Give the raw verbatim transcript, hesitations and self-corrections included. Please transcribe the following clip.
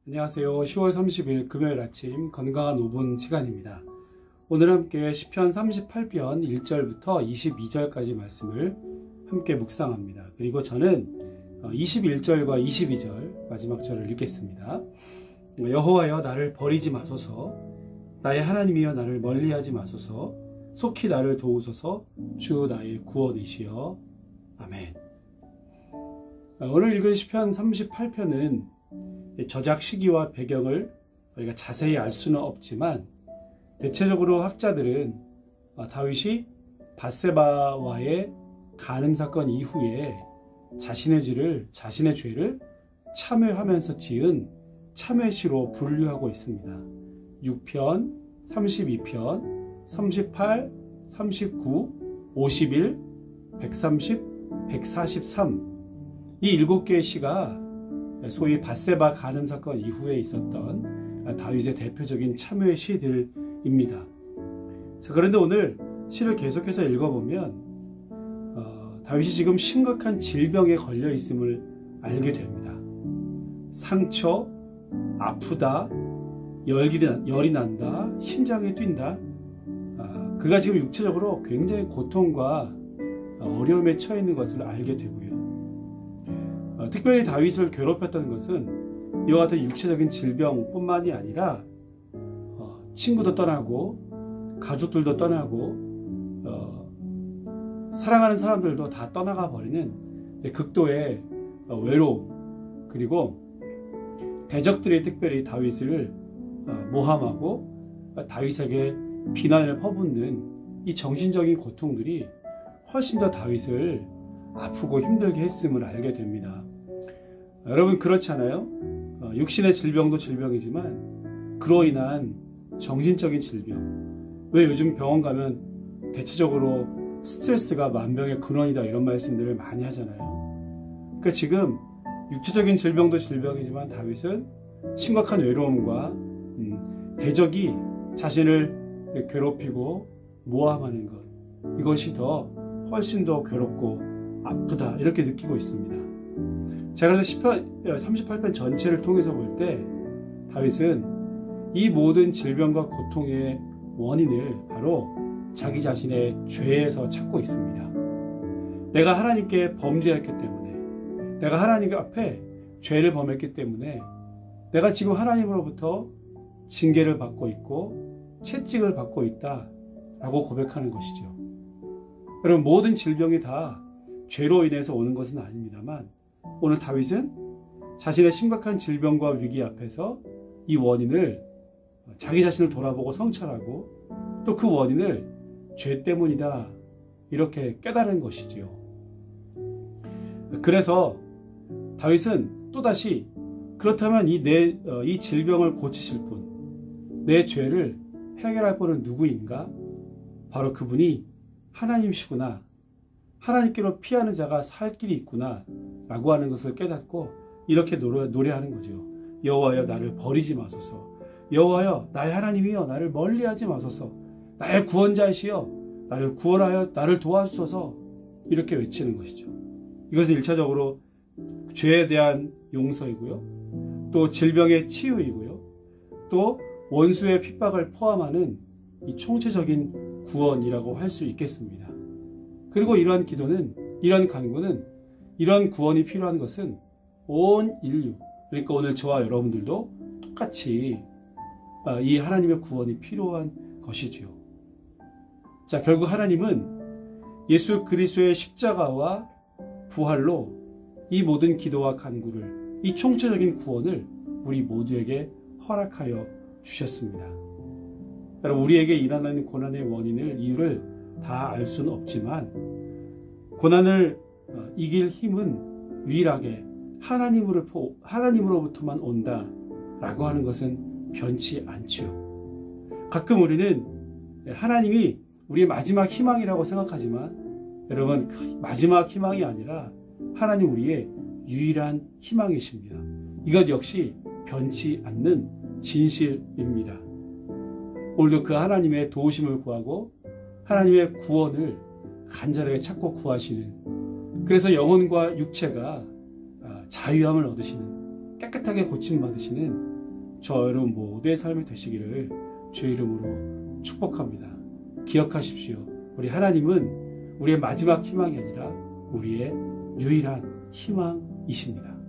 안녕하세요. 시월 삼십일 금요일 아침 건강한 오 분 시간입니다. 오늘 함께 시편 삼십팔 편 일 절부터 이십이 절까지 말씀을 함께 묵상합니다. 그리고 저는 이십일 절과 이십이 절 마지막 절을 읽겠습니다. 여호와여 나를 버리지 마소서, 나의 하나님이여 나를 멀리하지 마소서, 속히 나를 도우소서, 주 나의 구원이시여. 아멘. 오늘 읽은 시편 삼십팔 편은 저작 시기와 배경을 우리가 자세히 알 수는 없지만 대체적으로 학자들은 다윗이 밧세바와의 간음 사건 이후에 자신의 죄를 자신의 죄를 참회하면서 지은 참회시로 분류하고 있습니다. 육 편, 삼십이 편, 삼십팔, 삼십구, 오십일, 백삼십, 백사십삼 이 일곱 개의 시가 소위 밧세바 간음 사건 이후에 있었던 다윗의 대표적인 참회 시들입니다. 자, 그런데 오늘 시를 계속해서 읽어보면 어, 다윗이 지금 심각한 질병에 걸려 있음을 알게 됩니다. 상처, 아프다, 열이, 열이 난다, 심장이 뛴다. 아, 그가 지금 육체적으로 굉장히 고통과 어려움에 처해 있는 것을 알게 되고요. 어, 특별히 다윗을 괴롭혔던 것은 이와 같은 육체적인 질병뿐만이 아니라 어, 친구도 떠나고 가족들도 떠나고 어, 사랑하는 사람들도 다 떠나가 버리는 극도의 어, 외로움, 그리고 대적들이 특별히 다윗을 어, 모함하고 어, 다윗에게 비난을 퍼붓는 이 정신적인 고통들이 훨씬 더 다윗을 아프고 힘들게 했음을 알게 됩니다. 여러분 그렇지 않아요? 어, 육신의 질병도 질병이지만 그로 인한 정신적인 질병, 왜 요즘 병원 가면 대체적으로 스트레스가 만병의 근원이다 이런 말씀들을 많이 하잖아요. 그러니까 지금 육체적인 질병도 질병이지만 다윗은 심각한 외로움과 음, 대적이 자신을 괴롭히고 모함하는 것, 이것이 더 훨씬 더 괴롭고 아프다 이렇게 느끼고 있습니다. 자, 그래서 시편 삼십팔 편 전체를 통해서 볼 때 다윗은 이 모든 질병과 고통의 원인을 바로 자기 자신의 죄에서 찾고 있습니다. 내가 하나님께 범죄했기 때문에, 내가 하나님 앞에 죄를 범했기 때문에 내가 지금 하나님으로부터 징계를 받고 있고 채찍을 받고 있다라고 고백하는 것이죠. 여러분 모든 질병이 다 죄로 인해서 오는 것은 아닙니다만 오늘 다윗은 자신의 심각한 질병과 위기 앞에서 이 원인을 자기 자신을 돌아보고 성찰하고 또 그 원인을 죄 때문이다 이렇게 깨달은 것이지요. 그래서 다윗은 또다시 그렇다면 이, 내, 이 질병을 고치실 분, 내 죄를 해결할 분은 누구인가? 바로 그분이 하나님이시구나. 하나님께로 피하는 자가 살 길이 있구나 라고 하는 것을 깨닫고 이렇게 노래, 노래하는 거죠. 여호와여 나를 버리지 마소서, 여호와여 나의 하나님이여 나를 멀리하지 마소서, 나의 구원자이시여 나를 구원하여 나를 도와주소서, 이렇게 외치는 것이죠. 이것은 일차적으로 죄에 대한 용서이고요, 또 질병의 치유이고요, 또 원수의 핍박을 포함하는 이 총체적인 구원이라고 할 수 있겠습니다. 그리고 이러한 기도는, 이러한 간구는, 이러한 구원이 필요한 것은 온 인류, 그러니까 오늘 저와 여러분들도 똑같이 이 하나님의 구원이 필요한 것이지요. 자, 결국 하나님은 예수 그리스도의 십자가와 부활로 이 모든 기도와 간구를, 이 총체적인 구원을 우리 모두에게 허락하여 주셨습니다. 여러분 우리에게 일어나는 고난의 원인을, 이유를 다 알 수는 없지만 고난을 이길 힘은 유일하게 하나님으로, 하나님으로부터만 온다라고 하는 것은 변치 않지요. 가끔 우리는 하나님이 우리의 마지막 희망이라고 생각하지만 여러분 마지막 희망이 아니라 하나님 우리의 유일한 희망이십니다. 이것 역시 변치 않는 진실입니다. 오늘도 그 하나님의 도우심을 구하고 하나님의 구원을 간절하게 찾고 구하시는, 그래서 영혼과 육체가 자유함을 얻으시는, 깨끗하게 고침받으시는 저 여러분 모두의 삶이 되시기를 주의 이름으로 축복합니다. 기억하십시오. 우리 하나님은 우리의 마지막 희망이 아니라 우리의 유일한 희망이십니다.